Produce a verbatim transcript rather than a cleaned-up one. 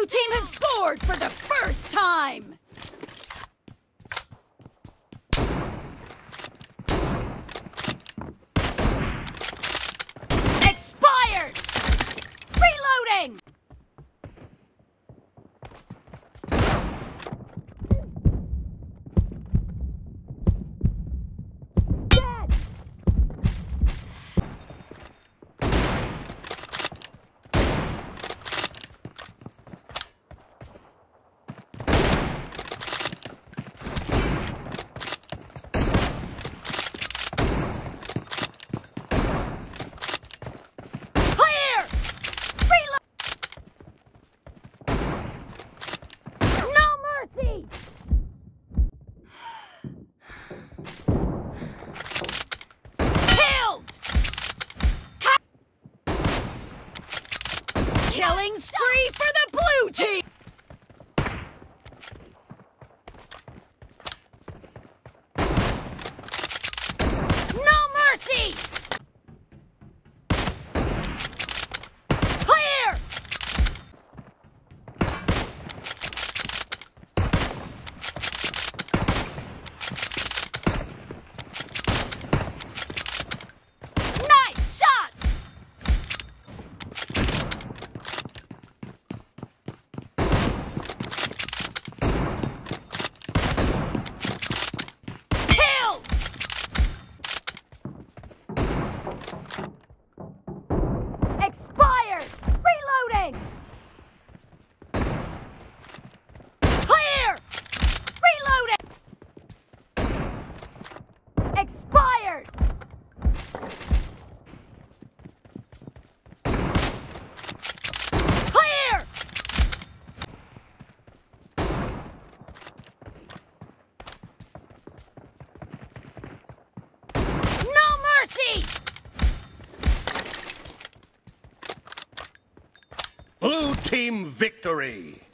team has scored for the first time! Expired! Reloading! Killing spree for the blue team! No mercy! Clear! Nice shot! Expired! Reloading! Clear! Reloading! Expired! Clear! No mercy! Blue team victory!